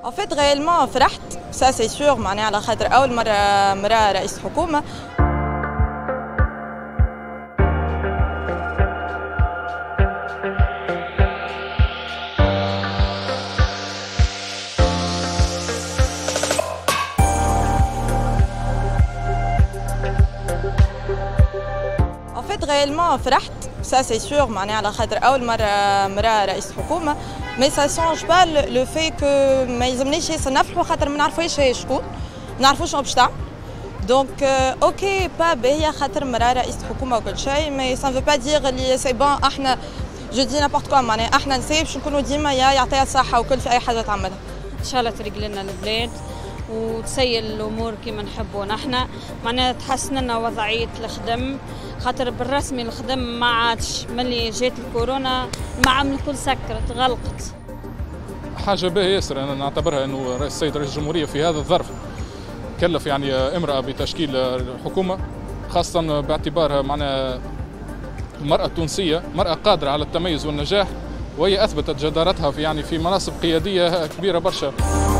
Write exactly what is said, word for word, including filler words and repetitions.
En fait, réellement فرحت ça c'est sûr معناها على خاطر أول مرة مرأة رئيس حكومة. En fait, réellement فرحت ça c'est sûr معناها على خاطر أول مرة مرأة رئيس حكومة. Mais ça change pas le, le fait que ما يلزمنيش ياسر نفرحوا خاطر ما نعرفوش هي شكون، ما نعرفوش شنو باش تعمل. دونك اوكي با باهية خاطر مرأة رئيس حكومة وكل شيء، مي سا نفو با دير اللي سي بون احنا جو دي نابورت كوا معناها احنا نساء باش نكونوا ديما يا يعطيها الصحة وكل في أي حاجة تعملها. إن شاء الله تريق لنا البلاد وتسيل الأمور كما نحبوا نحن، معناها تحسن لنا وضعية الخدم، خاطر بالرسمي الخدم ما عادش ملي جات الكورونا المعامل الكل سكرت غلقت. حاجة باهية ياسر، أنا نعتبرها أنه السيد رئيس الجمهورية في هذا الظرف كلف يعني امرأة بتشكيل الحكومة، خاصة باعتبارها معناها المرأة التونسية مرأة قادرة على التميز والنجاح، وهي أثبتت جدارتها في يعني في مناصب قيادية كبيرة برشا.